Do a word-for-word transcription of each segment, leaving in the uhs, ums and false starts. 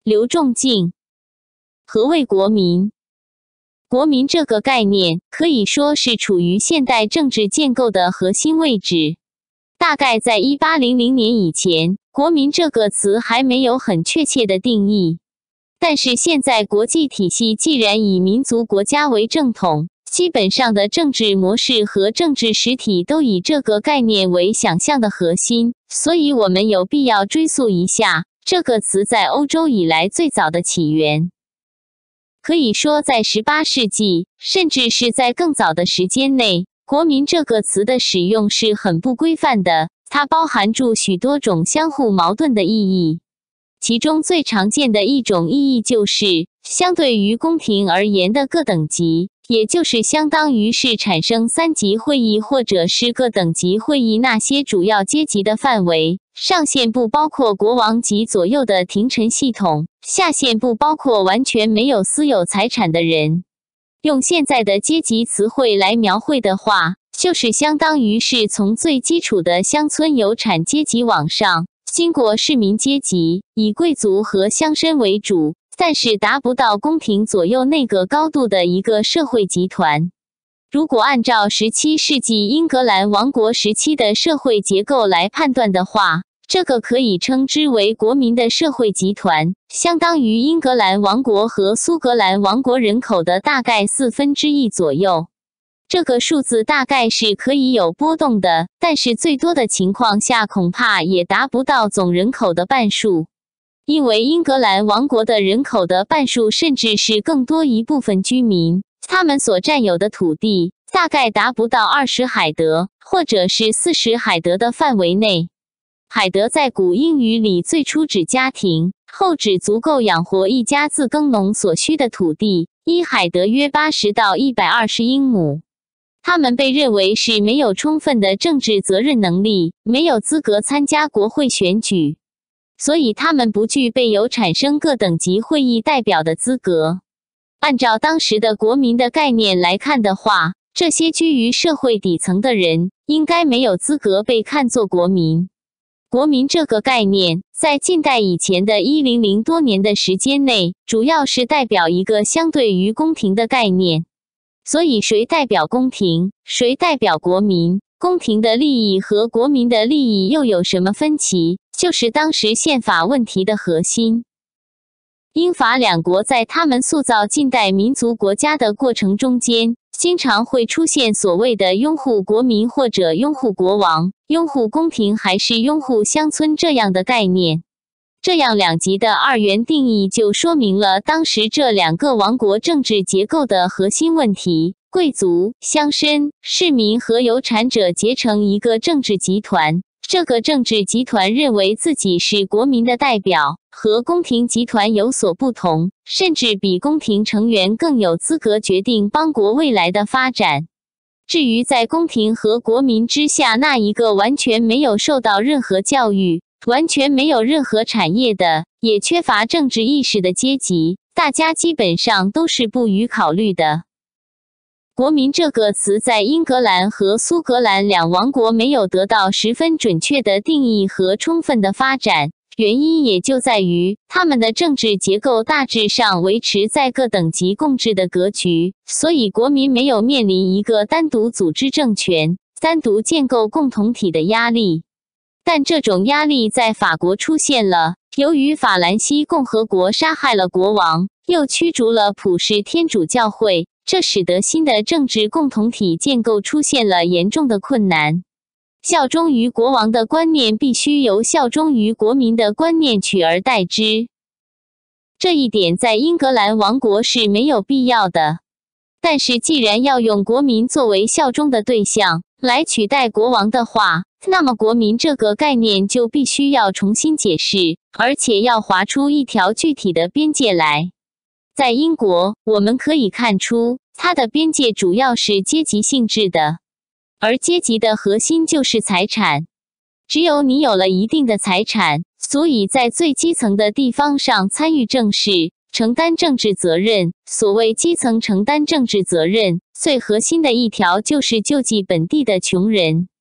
刘仲敬。何谓国民？国民这个概念可以说是处于现代政治建构的核心位置。大概在一八零零年以前，国民这个词还没有很确切的定义。但是现在国际体系既然以民族国家为正统，基本上的政治模式和政治实体都以这个概念为想象的核心，所以我们有必要追溯一下这个词在欧洲以来最早的起源。可以说在十八世纪，甚至是在更早的时间内，国民这个词的使用是很不规范的，它包含住许多种相互矛盾的意义。其中最常见的一种意义就是，相对于宫廷而言的各等级，也就是相当于是产生三级会议或者是各等级会议那些主要阶级的范围，上限不包括国王及左右的廷臣系统，下限不包括完全没有私有财产的人。用现在的阶级词汇来描绘的话，就是相当于是从最基础的乡村有产阶级往上，经过市民阶级，以贵族和乡绅为主，但是达不到宫廷左右那个高度的一个社会集团。如果按照十七世纪英格兰王国时期的社会结构来判断的话，这个可以称之为国民的社会集团，相当于英格兰王国和苏格兰王国人口的大概四分之一左右。这个数字大概是可以有波动的，但是最多的情况下恐怕也达不到总人口的半数。因为英格兰王国的人口的半数甚至是更多一部分居民，他们所占有的土地大概达不到二十海德，或者是四十海德的范围内。海德在古英语里最初指家庭，后指足够养活一家自耕农所需的土地，一海德约八十到一百二十英亩。他们被认为是没有充分的政治责任能力，没有资格参加国会选举，所以他们不具备有产生各等级会议代表的资格。按照当时的国民的概念来看的话，这些居于社会底层的人应该没有资格被看作国民。国民这个概念在近代以前的一百多年的时间内，主要是代表一个相对于宫廷的概念。所以谁代表宫廷，谁代表国民，宫廷的利益和国民的利益又有什么分歧，就是当时宪法问题的核心。英法两国在他们塑造近代民族国家的过程中间，经常会出现所谓的拥护国民或者拥护国王、拥护宫廷还是拥护乡村这样的概念。这样两极的二元定义就说明了当时这两个王国政治结构的核心问题：贵族、乡绅、市民和有产者结成一个政治集团。这个政治集团认为自己是国民的代表，和宫廷集团有所不同，甚至比宫廷成员更有资格决定邦国未来的发展。至于在宫廷和国民之下那一个完全没有受到任何教育，完全没有任何产业的，也缺乏政治意识的阶级，大家基本上都是不予考虑的。国民这个词在英格兰和苏格兰两王国没有得到十分准确的定义和充分的发展，原因也就在于他们的政治结构大致上维持在各等级共治的格局，所以国民没有面临一个单独组织政权、单独建构共同体的压力。但这种压力在法国出现了，由于法兰西共和国杀害了国王，又驱逐了普世天主教会，这使得新的政治共同体建构出现了严重的困难。效忠于国王的观念必须由效忠于国民的观念取而代之。这一点在英格兰王国是没有必要的。但是既然要用国民作为效忠的对象来取代国王的话，那么国民这个概念就必须要重新解释，而且要划出一条具体的边界来。在英国，我们可以看出，它的边界主要是阶级性质的，而阶级的核心就是财产。只有你有了一定的财产，所以在最基层的地方上参与政事，承担政治责任。所谓基层承担政治责任，最核心的一条就是救济本地的穷人。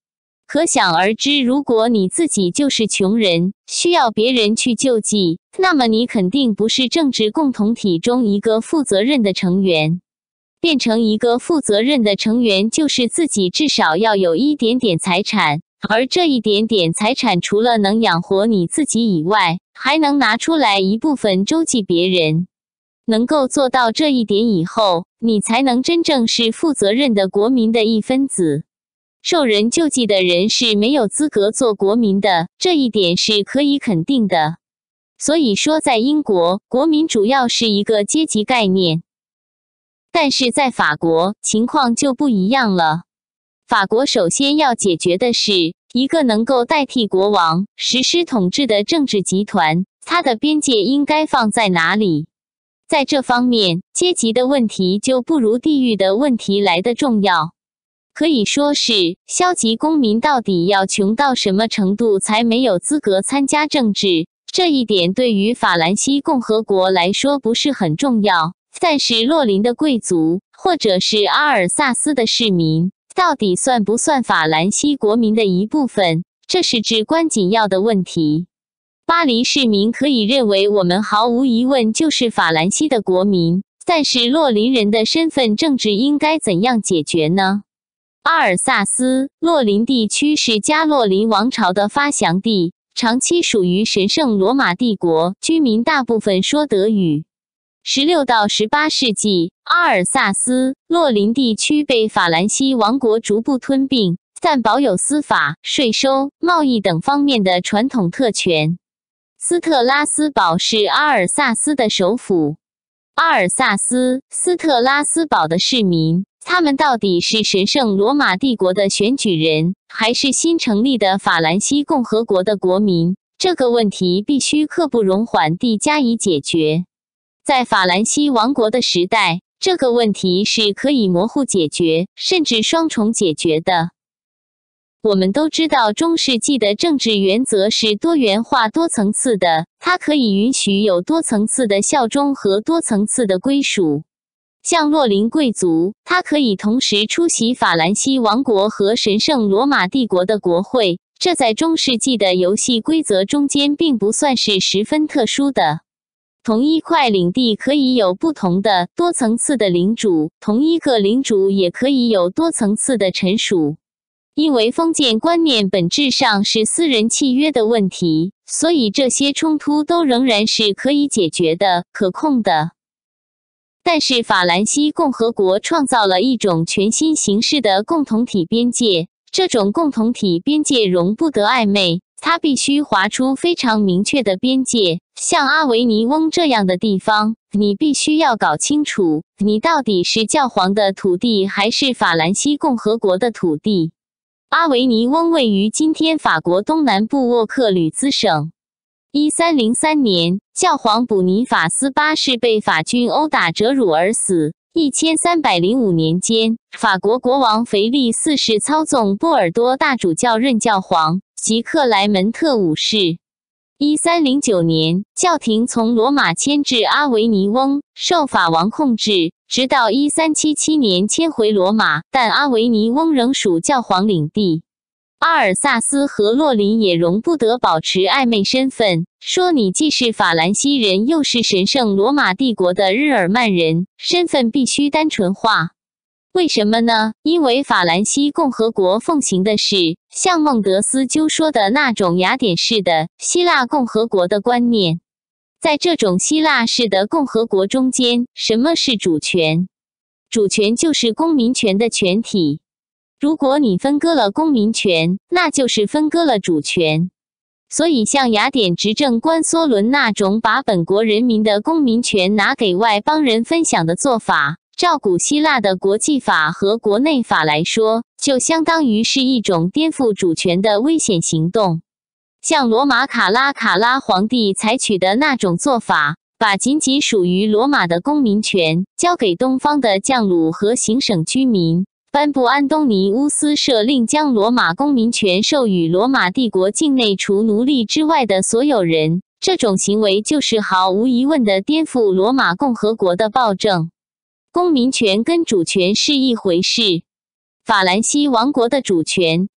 可想而知，如果你自己就是穷人，需要别人去救济，那么你肯定不是政治共同体中一个负责任的成员。变成一个负责任的成员，就是自己至少要有一点点财产，而这一点点财产除了能养活你自己以外，还能拿出来一部分周济别人。能够做到这一点以后，你才能真正是负责任的国民的一分子。受人救济的人是没有资格做国民的，这一点是可以肯定的。所以说，在英国，国民主要是一个阶级概念。但是在法国，情况就不一样了。法国首先要解决的是一个能够代替国王实施统治的政治集团，它的边界应该放在哪里？在这方面，阶级的问题就不如地域的问题来得重要。可以说是，消极公民到底要穷到什么程度才没有资格参加政治？这一点对于法兰西共和国来说不是很重要，但是洛林的贵族，或者是阿尔萨斯的市民，到底算不算法兰西国民的一部分？这是至关紧要的问题。巴黎市民可以认为我们毫无疑问就是法兰西的国民，但是洛林人的身份政治应该怎样解决呢？阿尔萨斯洛林地区是加洛林王朝的发祥地，长期属于神圣罗马帝国，居民大部分说德语。十六到十八世纪，阿尔萨斯洛林地区被法兰西王国逐步吞并，但保有司法、税收、贸易等方面的传统特权。斯特拉斯堡是阿尔萨斯的首府。阿尔萨斯、斯特拉斯堡的市民，他们到底是神圣罗马帝国的选举人，还是新成立的法兰西共和国的国民？这个问题必须刻不容缓地加以解决。在法兰西王国的时代，这个问题是可以模糊解决，甚至双重解决的。我们都知道，中世纪的政治原则是多元化、多层次的，它可以允许有多层次的效忠和多层次的归属。像洛林贵族，他可以同时出席法兰西王国和神圣罗马帝国的国会，这在中世纪的游戏规则中间并不算是十分特殊的。同一块领地可以有不同的多层次的领主，同一个领主也可以有多层次的臣属。因为封建观念本质上是私人契约的问题，所以这些冲突都仍然是可以解决的、可控的。但是法兰西共和国创造了一种全新形式的共同体边界，这种共同体边界容不得暧昧，它必须划出非常明确的边界。像阿维尼翁这样的地方，你必须要搞清楚，你到底是教皇的土地还是法兰西共和国的土地。阿维尼翁位于今天法国东南部沃克吕兹省。一三零三年，教皇补尼法斯八世被法军殴打折辱而死。一千三百零五年间，法国国王腓力四世操纵波尔多大主教任教皇及克莱门特五世。一三零九年，教廷从罗马迁至阿维尼翁，受法王控制，直到一三七七年迁回罗马，但阿维尼翁仍属教皇领地。阿尔萨斯和洛林也容不得保持暧昧身份，说你既是法兰西人，又是神圣罗马帝国的日耳曼人，身份必须单纯化。为什么呢？因为法兰西共和国奉行的是像孟德斯鸠说的那种雅典式的希腊共和国的观念。在这种希腊式的共和国中间，什么是主权？主权就是公民权的全体。如果你分割了公民权，那就是分割了主权。所以像雅典执政官梭伦那种把本国人民的公民权拿给外邦人分享的做法，照古希腊的国际法和国内法来说，就相当于是一种颠覆主权的危险行动。像罗马卡拉卡拉皇帝采取的那种做法，把仅仅属于罗马的公民权交给东方的将领和行省居民，颁布安东尼乌斯赦令，将罗马公民权授予罗马帝国境内除奴隶之外的所有人。这种行为就是毫无疑问地颠覆罗马共和国的暴政。公民权跟主权是一回事。法兰西王国的主权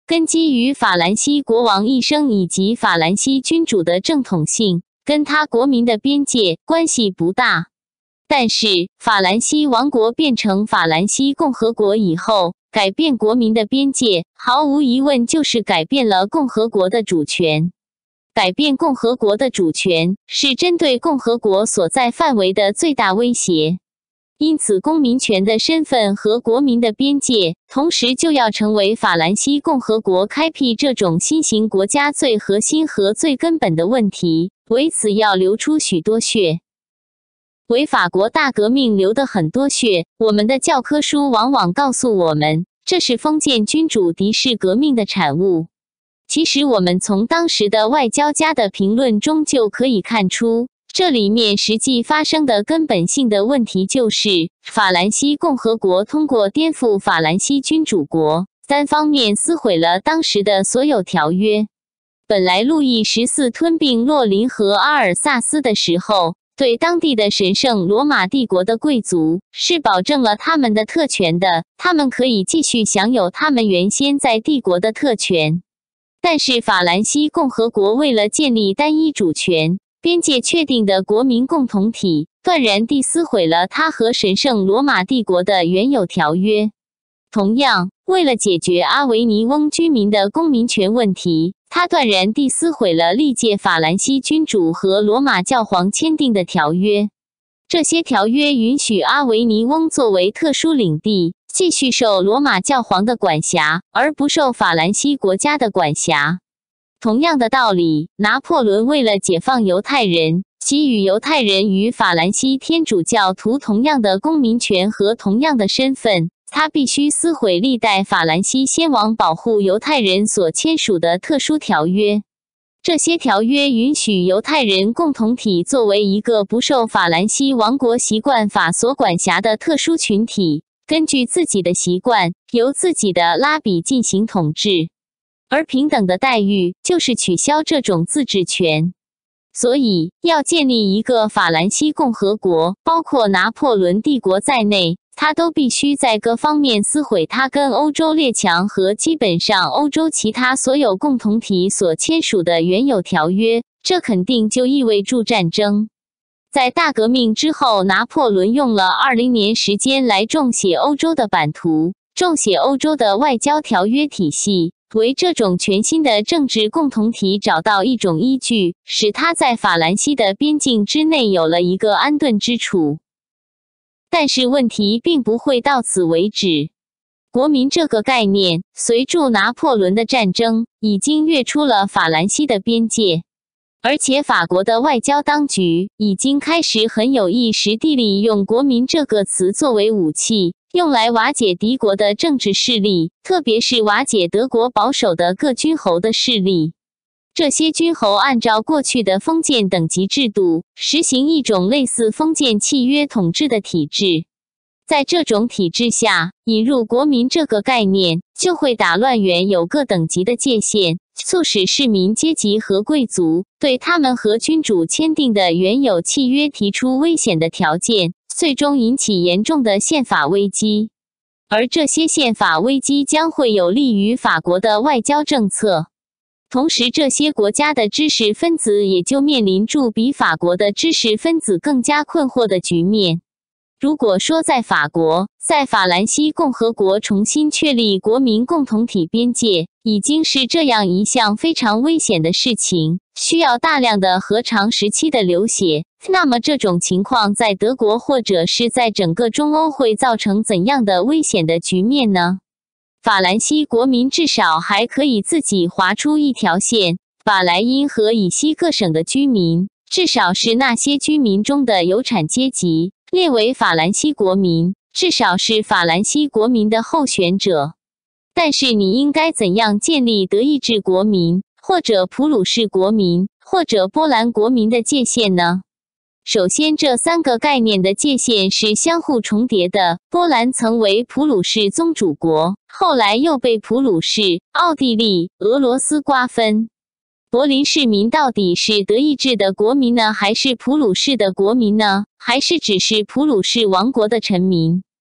根基于法兰西国王一生以及法兰西君主的正统性，跟他国民的边界关系不大。但是，法兰西王国变成法兰西共和国以后，改变国民的边界，毫无疑问就是改变了共和国的主权。改变共和国的主权，是针对共和国所在范围的最大威胁。因此，公民权的身份和国民的边界，同时就要成为法兰西共和国开辟这种新型国家最核心和最根本的问题。为此要流出许多血。为法国大革命流的很多血，我们的教科书往往告诉我们，这是封建君主敌视革命的产物。其实，我们从当时的外交家的评论中就可以看出，这里面实际发生的根本性的问题就是，法兰西共和国通过颠覆法兰西君主国，单方面撕毁了当时的所有条约。本来路易十四吞并洛林和阿尔萨斯的时候，对当地的神圣罗马帝国的贵族是保证了他们的特权的，他们可以继续享有他们原先在帝国的特权。但是法兰西共和国为了建立单一主权、边界确定的国民共同体，断然地撕毁了它和神圣罗马帝国的原有条约。同样，为了解决阿维尼翁居民的公民权问题，他断然地撕毁了历届法兰西君主和罗马教皇签订的条约。这些条约允许阿维尼翁作为特殊领地，继续受罗马教皇的管辖，而不受法兰西国家的管辖。同样的道理，拿破仑为了解放犹太人，给予犹太人与法兰西天主教徒同样的公民权和同样的身份，他必须撕毁历代法兰西先王保护犹太人所签署的特殊条约。这些条约允许犹太人共同体作为一个不受法兰西王国习惯法所管辖的特殊群体，根据自己的习惯，由自己的拉比进行统治。而平等的待遇就是取消这种自治权。所以，要建立一个法兰西共和国，包括拿破仑帝国在内，他都必须在各方面撕毁他跟欧洲列强和基本上欧洲其他所有共同体所签署的原有条约，这肯定就意味着战争。在大革命之后，拿破仑用了二十年时间来重写欧洲的版图，重写欧洲的外交条约体系，为这种全新的政治共同体找到一种依据，使他在法兰西的边境之内有了一个安顿之处。但是问题并不会到此为止。国民这个概念，随着拿破仑的战争，已经跃出了法兰西的边界。而且法国的外交当局已经开始很有意识地利用国民这个词作为武器，用来瓦解敌国的政治势力，特别是瓦解德国保守的各君侯的势力。这些君侯按照过去的封建等级制度，实行一种类似封建契约统治的体制。在这种体制下，引入国民这个概念，就会打乱原有各等级的界限，促使市民阶级和贵族对他们和君主签订的原有契约提出危险的条件，最终引起严重的宪法危机。而这些宪法危机将会有利于法国的外交政策。同时，这些国家的知识分子也就面临住比法国的知识分子更加困惑的局面。如果说在法国，在法兰西共和国重新确立国民共同体边界，已经是这样一项非常危险的事情，需要大量的和长时期的流血，那么这种情况在德国或者是在整个中欧会造成怎样的危险的局面呢？法兰西国民至少还可以自己划出一条线，把莱茵和以西各省的居民，至少是那些居民中的有产阶级，列为法兰西国民，至少是法兰西国民的候选者。但是你应该怎样建立德意志国民，或者普鲁士国民，或者波兰国民的界限呢？首先，这三个概念的界限是相互重叠的。波兰曾为普鲁士宗主国，后来又被普鲁士、奥地利、俄罗斯瓜分。柏林市民到底是德意志的国民呢，还是普鲁士的国民呢？还是只是普鲁士王国的臣民？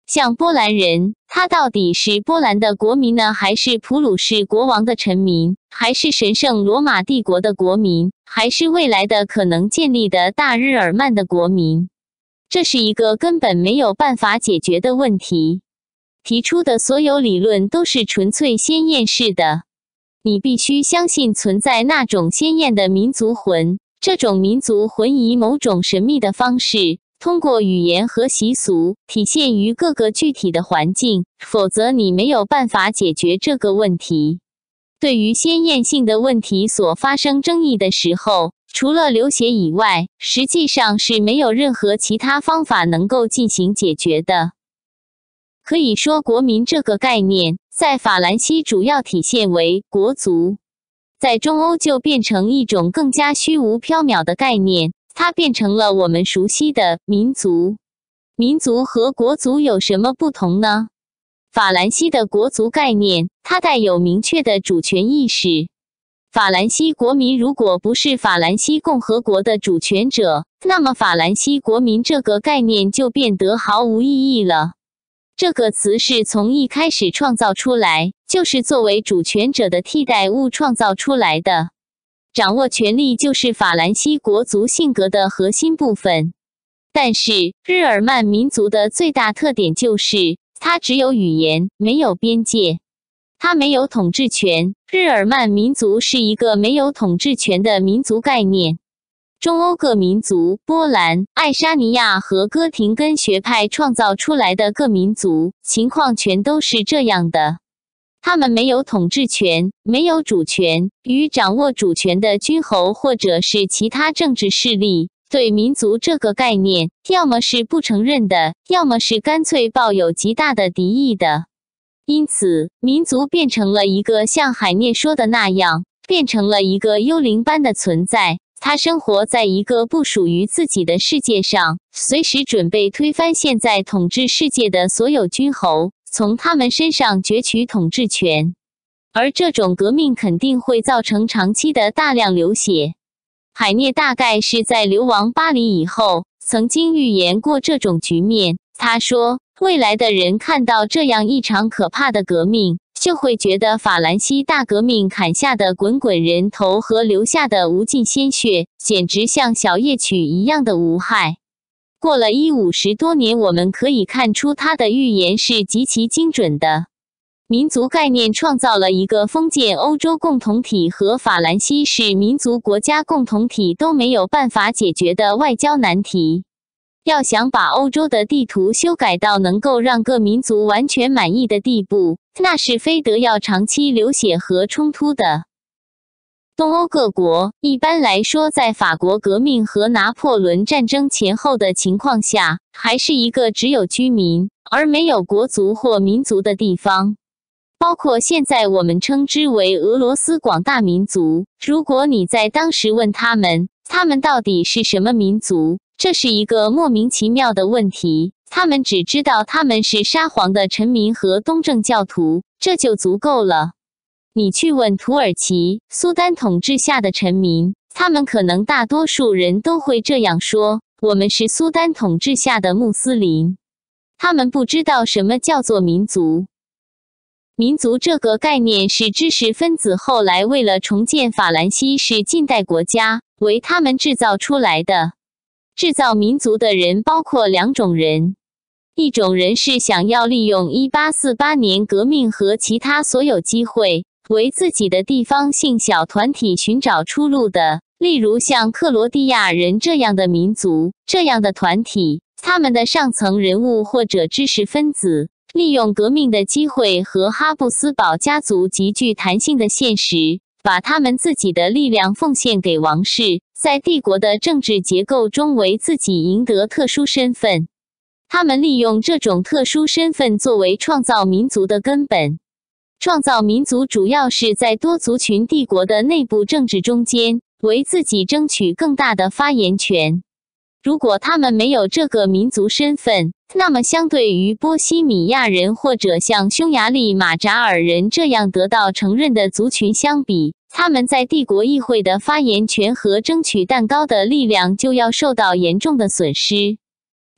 像波兰人，他到底是波兰的国民呢，还是普鲁士国王的臣民，还是神圣罗马帝国的国民，还是未来的可能建立的大日耳曼的国民？这是一个根本没有办法解决的问题。提出的所有理论都是纯粹先验式的，你必须相信存在那种先验的民族魂，这种民族魂以某种神秘的方式，通过语言和习俗体现于各个具体的环境，否则你没有办法解决这个问题。对于先验性的问题所发生争议的时候，除了流血以外，实际上是没有任何其他方法能够进行解决的。可以说，国民这个概念在法兰西主要体现为国族，在中欧就变成一种更加虚无缥缈的概念，它变成了我们熟悉的民族。民族和国族有什么不同呢？法兰西的国族概念，它带有明确的主权意识。法兰西国民如果不是法兰西共和国的主权者，那么法兰西国民这个概念就变得毫无意义了。这个词是从一开始创造出来，就是作为主权者的替代物创造出来的。掌握权力就是法兰西国族性格的核心部分。但是，日耳曼民族的最大特点就是，它只有语言，没有边界。它没有统治权。日耳曼民族是一个没有统治权的民族概念。中欧各民族，波兰、爱沙尼亚和哥廷根学派创造出来的各民族，情况全都是这样的。他们没有统治权，没有主权，与掌握主权的君侯或者是其他政治势力，对民族这个概念，要么是不承认的，要么是干脆抱有极大的敌意的。因此，民族变成了一个像海涅说的那样，变成了一个幽灵般的存在。他生活在一个不属于自己的世界上，随时准备推翻现在统治世界的所有君侯，从他们身上攫取统治权。而这种革命肯定会造成长期的大量流血。海涅大概是在流亡巴黎以后，曾经预言过这种局面。他说，未来的人看到这样一场可怕的革命，就会觉得法兰西大革命砍下的滚滚人头和流下的无尽鲜血，简直像小夜曲一样的无害。过了一五十多年，我们可以看出他的预言是极其精准的。民族概念创造了一个封建欧洲共同体和法兰西是民族国家共同体都没有办法解决的外交难题。要想把欧洲的地图修改到能够让各民族完全满意的地步，那是非得要长期流血和冲突的。东欧各国一般来说，在法国革命和拿破仑战争前后的情况下，还是一个只有居民而没有国族或民族的地方。包括现在我们称之为俄罗斯广大民族，如果你在当时问他们，他们到底是什么民族？这是一个莫名其妙的问题，他们只知道他们是沙皇的臣民和东正教徒，这就足够了。你去问土耳其、苏丹统治下的臣民，他们可能大多数人都会这样说，我们是苏丹统治下的穆斯林。他们不知道什么叫做民族。民族这个概念是知识分子后来为了重建法兰西是近代国家，为他们制造出来的。制造民族的人包括两种人，一种人是想要利用一八四八年革命和其他所有机会，为自己的地方性小团体寻找出路的，例如像克罗地亚人这样的民族，这样的团体，他们的上层人物或者知识分子，利用革命的机会和哈布斯堡家族极具弹性的现实，把他们自己的力量奉献给王室，在帝国的政治结构中为自己赢得特殊身份。他们利用这种特殊身份作为创造民族的根本。创造民族主要是在多族群帝国的内部政治中间，为自己争取更大的发言权。如果他们没有这个民族身份，那么相对于波西米亚人或者像匈牙利马扎尔人这样得到承认的族群相比，他们在帝国议会的发言权和争取蛋糕的力量就要受到严重的损失。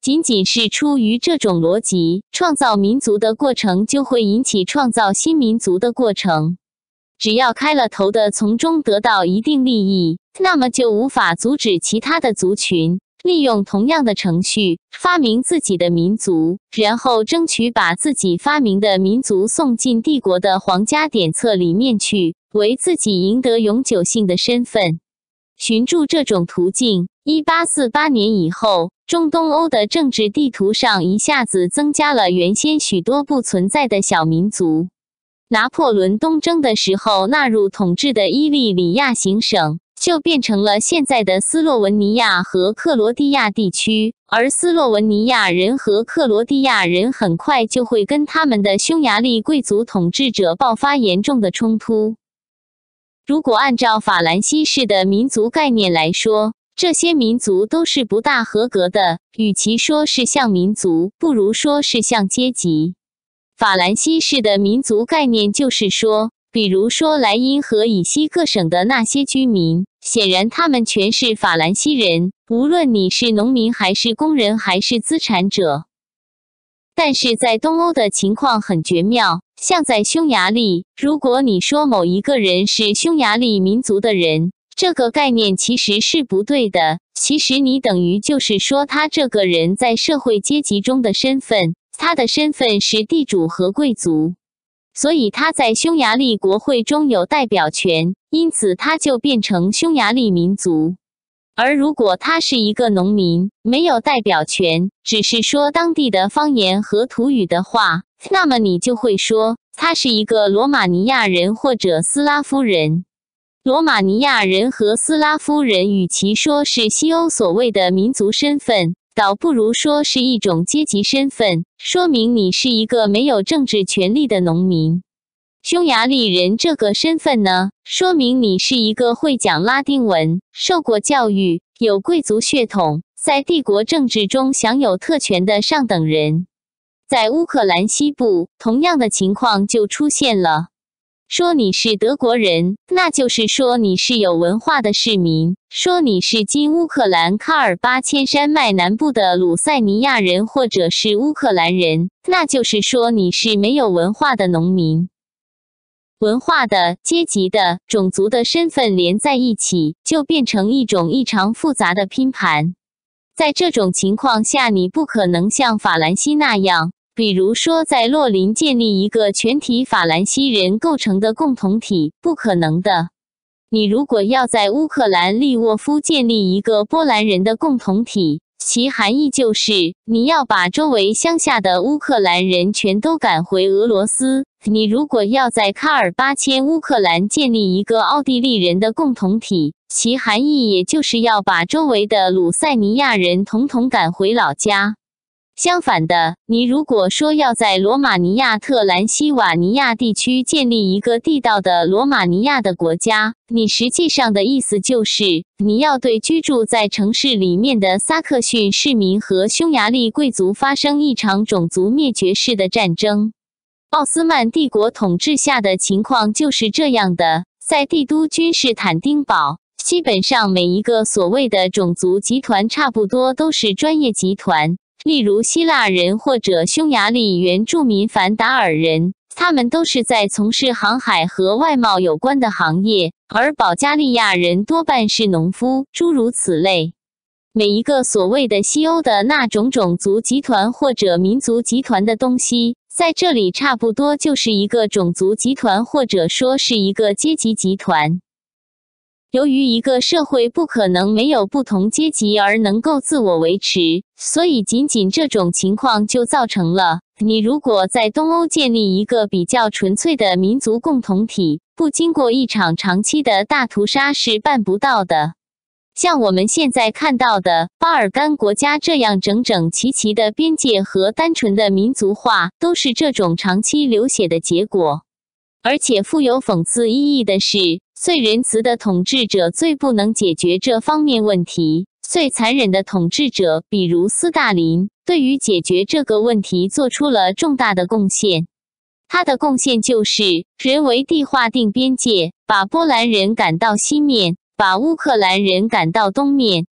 仅仅是出于这种逻辑，创造民族的过程就会引起创造新民族的过程。只要开了头的从中得到一定利益，那么就无法阻止其他的族群利用同样的程序发明自己的民族，然后争取把自己发明的民族送进帝国的皇家典册里面去，为自己赢得永久性的身份。循著这种途径，一八四八年以后，中东欧的政治地图上一下子增加了原先许多不存在的小民族。拿破仑东征的时候纳入统治的伊利里亚行省，就变成了现在的斯洛文尼亚和克罗地亚地区，而斯洛文尼亚人和克罗地亚人很快就会跟他们的匈牙利贵族统治者爆发严重的冲突。如果按照法兰西式的民族概念来说，这些民族都是不大合格的，与其说是像民族，不如说是像阶级。法兰西式的民族概念就是说，比如说莱茵和以西各省的那些居民，显然他们全是法兰西人，无论你是农民还是工人还是资产者。但是在东欧的情况很绝妙，像在匈牙利，如果你说某一个人是匈牙利民族的人，这个概念其实是不对的，其实你等于就是说他这个人在社会阶级中的身份，他的身份是地主和贵族，所以他在匈牙利国会中有代表权，因此他就变成匈牙利民族。而如果他是一个农民，没有代表权，只是说当地的方言和土语的话，那么你就会说他是一个罗马尼亚人或者斯拉夫人。罗马尼亚人和斯拉夫人与其说是西欧所谓的民族身份，倒不如说是一种阶级身份，说明你是一个没有政治权利的农民。匈牙利人这个身份呢，说明你是一个会讲拉丁文、受过教育、有贵族血统，在帝国政治中享有特权的上等人。在乌克兰西部，同样的情况就出现了。说你是德国人，那就是说你是有文化的市民；说你是今乌克兰喀尔巴阡山脉南部的鲁塞尼亚人或者是乌克兰人，那就是说你是没有文化的农民。文化的、阶级的、种族的身份连在一起，就变成一种异常复杂的拼盘。在这种情况下，你不可能像法兰西那样，比如说在洛林建立一个全体法兰西人构成的共同体，不可能的。你如果要在乌克兰利沃夫建立一个波兰人的共同体，其含义就是你要把周围乡下的乌克兰人全都赶回俄罗斯。你如果要在喀尔巴阡乌克兰建立一个奥地利人的共同体，其含义也就是要把周围的鲁塞尼亚人统统赶回老家。相反的，你如果说要在罗马尼亚特兰西瓦尼亚地区建立一个地道的罗马尼亚的国家，你实际上的意思就是你要对居住在城市里面的萨克逊市民和匈牙利贵族发生一场种族灭绝式的战争。奥斯曼帝国统治下的情况就是这样的，在帝都君士坦丁堡，基本上每一个所谓的种族集团差不多都是专业集团。例如希腊人或者匈牙利原住民凡达尔人，他们都是在从事航海和外贸有关的行业，而保加利亚人多半是农夫，诸如此类。每一个所谓的西欧的那种种族集团或者民族集团的东西，在这里差不多就是一个种族集团，或者说是一个阶级集团。由于一个社会不可能没有不同阶级而能够自我维持，所以仅仅这种情况就造成了，你如果在东欧建立一个比较纯粹的民族共同体，不经过一场长期的大屠杀是办不到的。像我们现在看到的巴尔干国家这样整整齐齐的边界和单纯的民族化，都是这种长期流血的结果。而且富有讽刺意义的是，最仁慈的统治者最不能解决这方面问题，最残忍的统治者，比如斯大林，对于解决这个问题做出了重大的贡献。他的贡献就是人为地划定边界，把波兰人赶到西面，把乌克兰人赶到东面，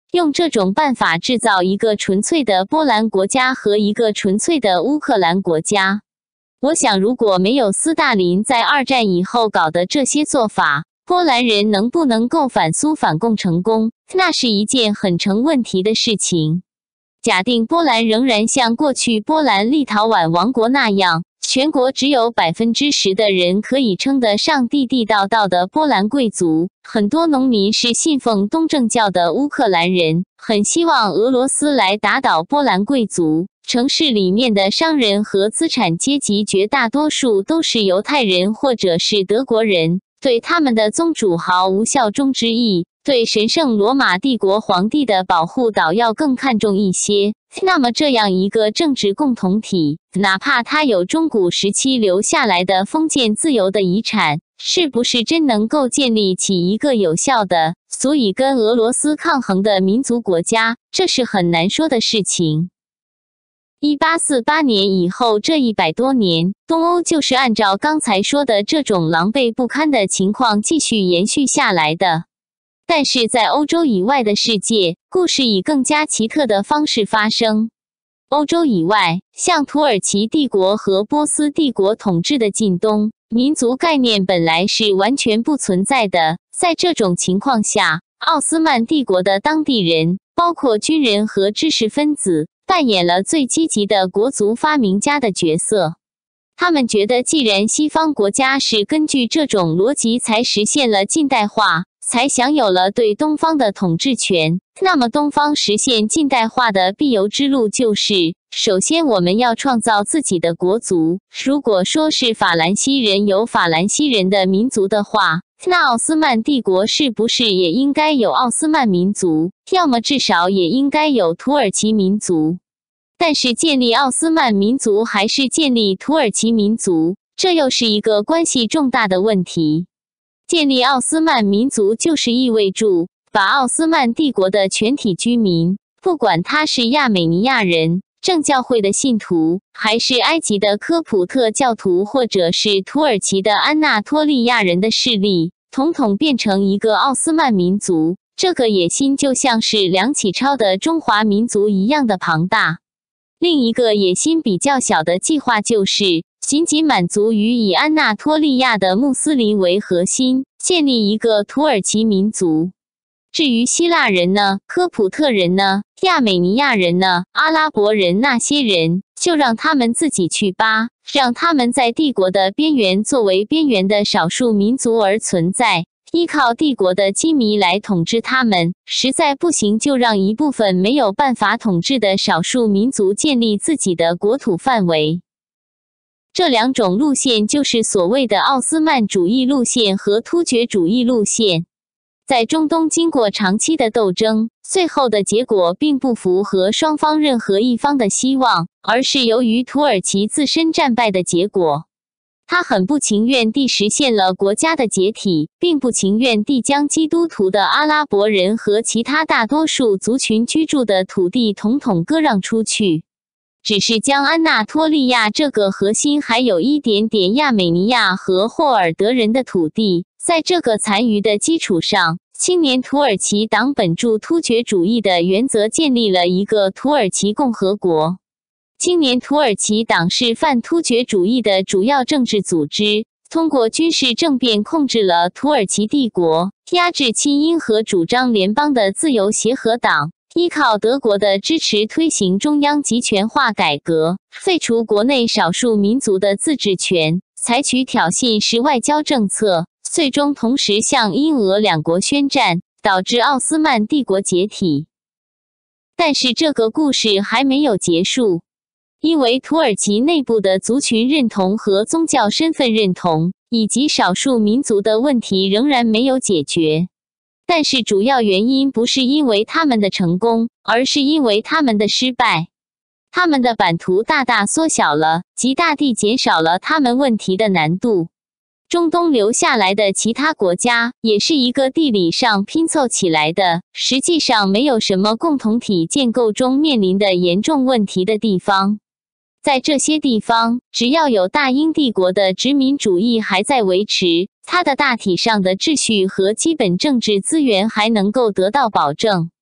用这种办法制造一个纯粹的波兰国家和一个纯粹的乌克兰国家。我想，如果没有斯大林在二战以后搞的这些做法，波兰人能不能够反苏反共成功，那是一件很成问题的事情。假定波兰仍然像过去波兰立陶宛王国那样，全国只有 百分之十 的人可以称得上地地道道的波兰贵族，很多农民是信奉东正教的乌克兰人，很希望俄罗斯来打倒波兰贵族。城市里面的商人和资产阶级绝大多数都是犹太人或者是德国人，对他们的宗主毫无效忠之意，对神圣罗马帝国皇帝的保护倒要更看重一些。那么这样一个政治共同体，哪怕它有中古时期留下来的封建自由的遗产，是不是真能够建立起一个有效的、足以跟俄罗斯抗衡的民族国家，这是很难说的事情。一八四八年以后这一百多年，东欧就是按照刚才说的这种狼狈不堪的情况继续延续下来的。但是在欧洲以外的世界，故事以更加奇特的方式发生。欧洲以外，像土耳其帝国和波斯帝国统治的近东，民族概念本来是完全不存在的。在这种情况下，奥斯曼帝国的当地人，包括军人和知识分子，扮演了最积极的国族发明家的角色。他们觉得，既然西方国家是根据这种逻辑才实现了近代化，才享有了对东方的统治权，那么东方实现近代化的必由之路就是，首先我们要创造自己的国族。如果说是法兰西人有法兰西人的民族的话，那奥斯曼帝国是不是也应该有奥斯曼民族？要么至少也应该有土耳其民族。但是建立奥斯曼民族还是建立土耳其民族，这又是一个关系重大的问题。建立奥斯曼民族就是意味着把奥斯曼帝国的全体居民，不管他是亚美尼亚人、正教会的信徒，还是埃及的科普特教徒，或者是土耳其的安纳托利亚人的势力，统统变成一个奥斯曼民族。这个野心就像是梁启超的中华民族一样的庞大。另一个野心比较小的计划就是，仅仅满足于以安纳托利亚的穆斯林为核心，建立一个土耳其民族。至于希腊人呢，科普特人呢，亚美尼亚人呢，阿拉伯人那些人，就让他们自己去吧，让他们在帝国的边缘作为边缘的少数民族而存在，依靠帝国的机密来统治他们，实在不行就让一部分没有办法统治的少数民族建立自己的国土范围。这两种路线就是所谓的奥斯曼主义路线和突厥主义路线。在中东经过长期的斗争，最后的结果并不符合双方任何一方的希望，而是由于土耳其自身战败的结果。他很不情愿地实现了国家的解体，并不情愿地将基督徒的阿拉伯人和其他大多数族群居住的土地统统割让出去。只是将安纳托利亚这个核心，还有一点点亚美尼亚和霍尔德人的土地，在这个残余的基础上，青年土耳其党本着突厥主义的原则建立了一个土耳其共和国。青年土耳其党是泛突厥主义的主要政治组织，通过军事政变控制了土耳其帝国，压制亲英和主张联邦的自由协和党。依靠德国的支持推行中央集权化改革，废除国内少数民族的自治权，采取挑衅式外交政策，最终同时向英俄两国宣战，导致奥斯曼帝国解体。但是这个故事还没有结束，因为土耳其内部的族群认同和宗教身份认同，以及少数民族的问题仍然没有解决。但是主要原因不是因为他们的成功，而是因为他们的失败。他们的版图大大缩小了，极大地减少了他们问题的难度。中东留下来的其他国家也是一个地理上拼凑起来的，实际上没有什么共同体建构中面临的严重问题的地方。在这些地方，只要有大英帝国的殖民主义还在维持，它的大体上的秩序和基本政治资源还能够得到保证。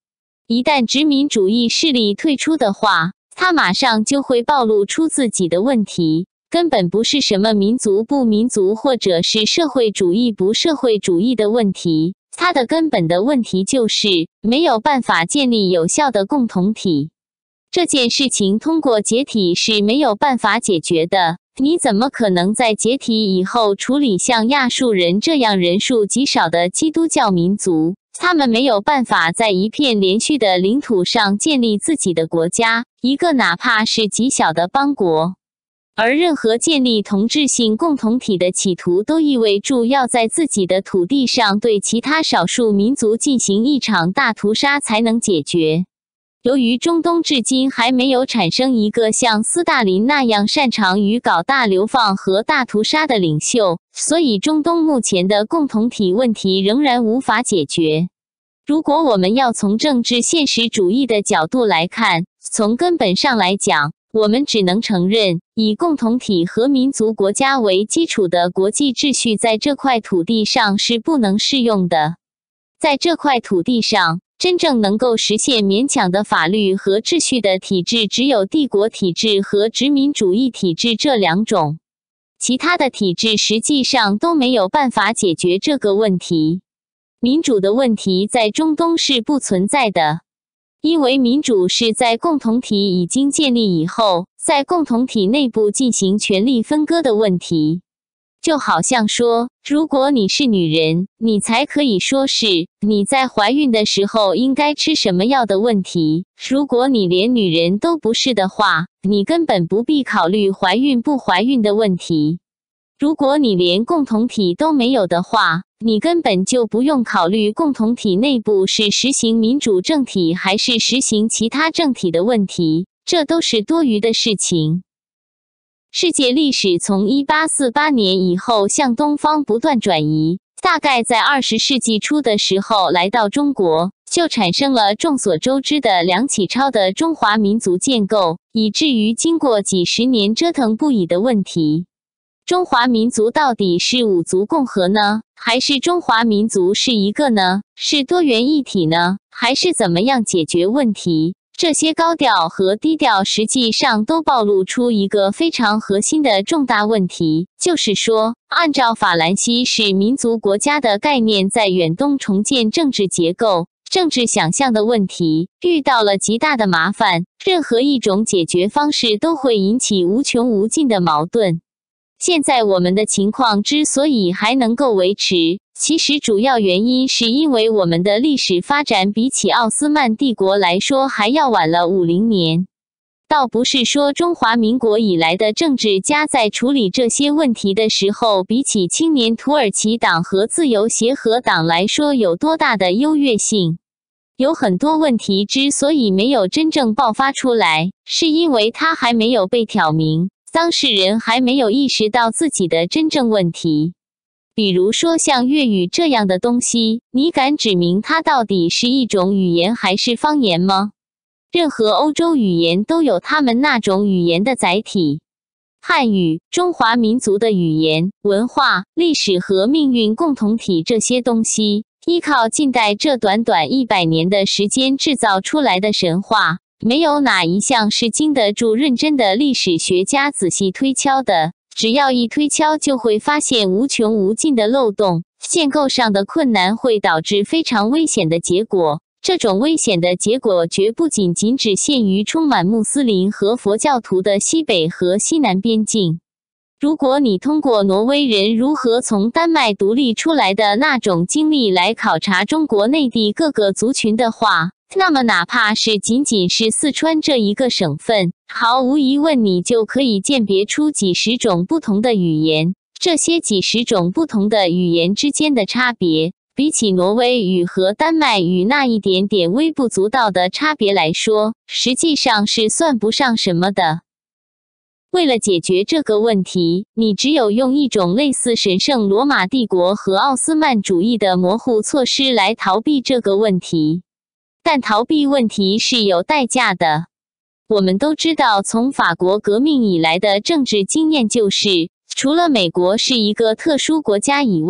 一旦殖民主义势力退出的话，他马上就会暴露出自己的问题，根本不是什么民族不民族或者是社会主义不社会主义的问题，它的根本的问题就是没有办法建立有效的共同体。这件事情通过解体是没有办法解决的，你怎么可能在解体以后处理像亚述人这样人数极少的基督教民族？他们没有办法在一片连续的领土上建立自己的国家，一个哪怕是极小的邦国。而任何建立同质性共同体的企图，都意味着要在自己的土地上对其他少数民族进行一场大屠杀才能解决。由于中东至今还没有产生一个像斯大林那样擅长于搞大流放和大屠杀的领袖，所以中东目前的共同体问题仍然无法解决。如果我们要从政治现实主义的角度来看，从根本上来讲，我们只能承认，以共同体和民族国家为基础的国际秩序在这块土地上是不能适用的。在这块土地上，真正能够实现勉强的法律和秩序的体制，只有帝国体制和殖民主义体制这两种，其他的体制实际上都没有办法解决这个问题。民主的问题在中东是不存在的，因为民主是在共同体已经建立以后，在共同体内部进行权力分割的问题。就好像说，如果你是女人，你才可以说是你在怀孕的时候应该吃什么药的问题。如果你连女人都不是的话，你根本不必考虑怀孕不怀孕的问题。如果你连共同体都没有的话，你根本就不用考虑共同体内部是实行民主政体还是实行其他政体的问题，这都是多余的事情。世界历史从一八四八年以后向东方不断转移，大概在二十世纪初的时候来到中国，就产生了众所周知的梁启超的中华民族建构，以至于经过几十年折腾不已的问题。中华民族到底是五族共和呢？还是中华民族是一个呢？是多元一体呢？还是怎么样解决问题？这些高调和低调实际上都暴露出一个非常核心的重大问题，就是说，按照法兰西式民族国家的概念，在远东重建政治结构、政治想象的问题遇到了极大的麻烦，任何一种解决方式都会引起无穷无尽的矛盾。现在我们的情况之所以还能够维持，其实主要原因是因为我们的历史发展比起奥斯曼帝国来说还要晚了五十年。倒不是说中华民国以来的政治家在处理这些问题的时候，比起青年土耳其党和自由协和党来说有多大的优越性。有很多问题之所以没有真正爆发出来，是因为它还没有被挑明。当事人还没有意识到自己的真正问题。比如说像粤语这样的东西，你敢指明它到底是一种语言还是方言吗？任何欧洲语言都有他们那种语言的载体。汉语，中华民族的语言、文化、历史和命运共同体这些东西，依靠近代这短短一百年的时间制造出来的神话，没有哪一项是经得住认真的历史学家仔细推敲的，只要一推敲就会发现无穷无尽的漏洞，建构上的困难会导致非常危险的结果。这种危险的结果绝不仅仅只限于充满穆斯林和佛教徒的西北和西南边境。如果你通过挪威人如何从丹麦独立出来的那种经历来考察中国内地各个族群的话，那么哪怕是仅仅是四川这一个省份，毫无疑问你就可以鉴别出几十种不同的语言。这些几十种不同的语言之间的差别，比起挪威语和丹麦语那一点点微不足道的差别来说，实际上是算不上什么的。为了解决这个问题，你只有用一种类似神圣罗马帝国和奥斯曼主义的模糊措施来逃避这个问题。但逃避问题是有代价的。我们都知道，从法国革命以来的政治经验就是，除了美国是一个特殊国家以外，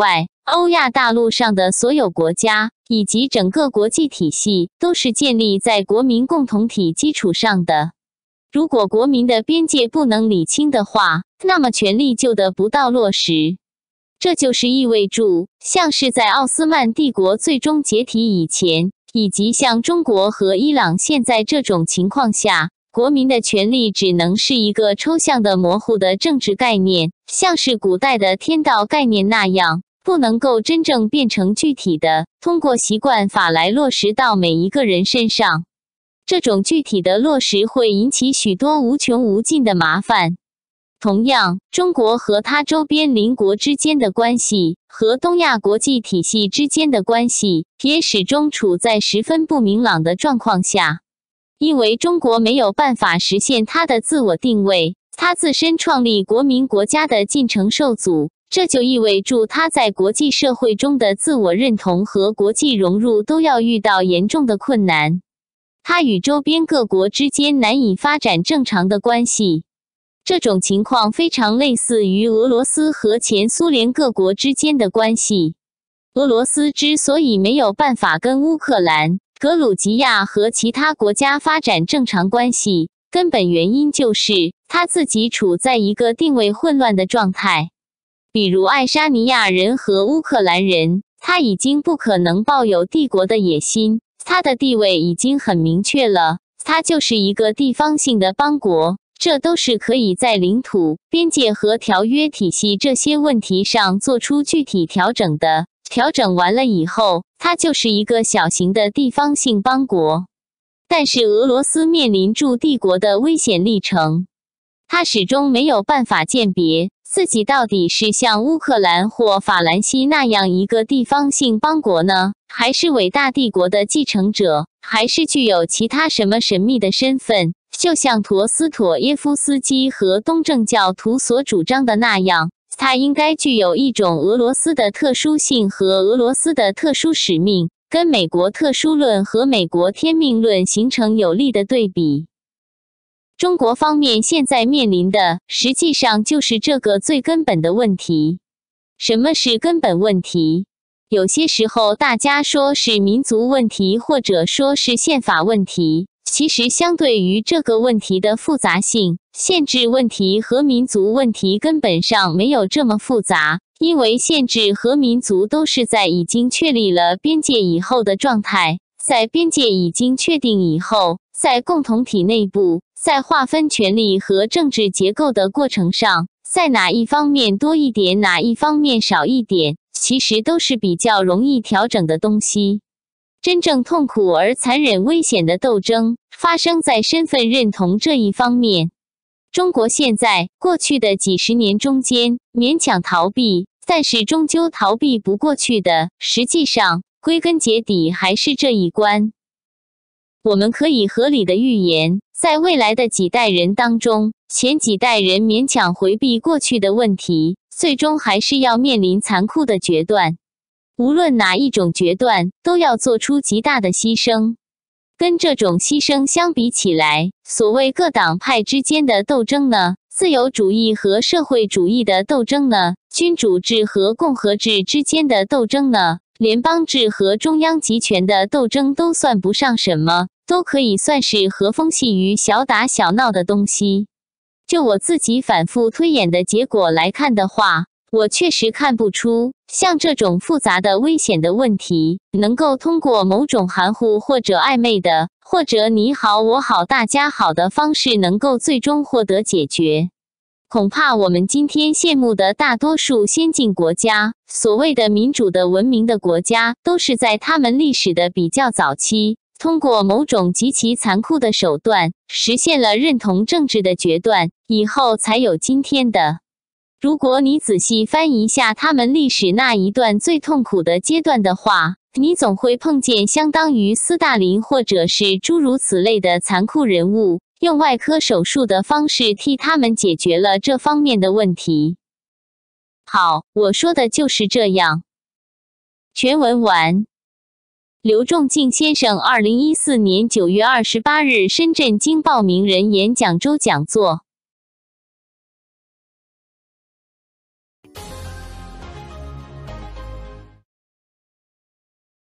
欧亚大陆上的所有国家以及整个国际体系都是建立在国民共同体基础上的。如果国民的边界不能理清的话，那么权力就得不到落实。这就是意味着，像是在奥斯曼帝国最终解体以前，以及像中国和伊朗现在这种情况下，国民的权利只能是一个抽象的模糊的政治概念，像是古代的天道概念那样，不能够真正变成具体的，通过习惯法来落实到每一个人身上。这种具体的落实会引起许多无穷无尽的麻烦。同样，中国和它周边邻国之间的关系，和东亚国际体系之间的关系，也始终处在十分不明朗的状况下。因为中国没有办法实现它的自我定位，它自身创立国民国家的进程受阻，这就意味着它在国际社会中的自我认同和国际融入都要遇到严重的困难。它与周边各国之间难以发展正常的关系。这种情况非常类似于俄罗斯和前苏联各国之间的关系。俄罗斯之所以没有办法跟乌克兰、格鲁吉亚和其他国家发展正常关系，根本原因就是它自己处在一个定位混乱的状态。比如爱沙尼亚人和乌克兰人，他已经不可能抱有帝国的野心。它的地位已经很明确了，它就是一个地方性的邦国，这都是可以在领土、边界和条约体系这些问题上做出具体调整的。调整完了以后，它就是一个小型的地方性邦国。但是俄罗斯面临住帝国的危险历程，它始终没有办法鉴别自己到底是像乌克兰或法兰西那样一个地方性邦国呢，还是伟大帝国的继承者，还是具有其他什么神秘的身份，就像陀思妥耶夫斯基和东正教徒所主张的那样，它应该具有一种俄罗斯的特殊性和俄罗斯的特殊使命，跟美国特殊论和美国天命论形成有力的对比。中国方面现在面临的，实际上就是这个最根本的问题。什么是根本问题？有些时候大家说是民族问题，或者说是宪法问题。其实相对于这个问题的复杂性，限制问题和民族问题根本上没有这么复杂，因为限制和民族都是在已经确立了边界以后的状态，在边界已经确定以后，在共同体内部，在划分权力和政治结构的过程上，在哪一方面多一点，哪一方面少一点，其实都是比较容易调整的东西。真正痛苦而残忍危险的斗争，发生在身份认同这一方面。中国现在过去的几十年中间，勉强逃避，但是终究逃避不过去的，实际上归根结底还是这一关。我们可以合理的预言，在未来的几代人当中，前几代人勉强回避过去的问题，最终还是要面临残酷的决断。无论哪一种决断，都要做出极大的牺牲。跟这种牺牲相比起来，所谓各党派之间的斗争呢？自由主义和社会主义的斗争呢？君主制和共和制之间的斗争呢？联邦制和中央集权的斗争都算不上什么，都可以算是和风细雨、小打小闹的东西。就我自己反复推演的结果来看的话，我确实看不出，像这种复杂的危险的问题，能够通过某种含糊或者暧昧的，或者你好我好大家好的方式能够最终获得解决。恐怕我们今天羡慕的大多数先进国家，所谓的民主的文明的国家，都是在他们历史的比较早期，通过某种极其残酷的手段，实现了认同政治的决断，以后才有今天的。如果你仔细翻一下他们历史那一段最痛苦的阶段的话，你总会碰见相当于斯大林或者是诸如此类的残酷人物，用外科手术的方式替他们解决了这方面的问题。好，我说的就是这样。全文完。刘仲敬先生二零一四年九月二十八日深圳经报名人演讲周讲座。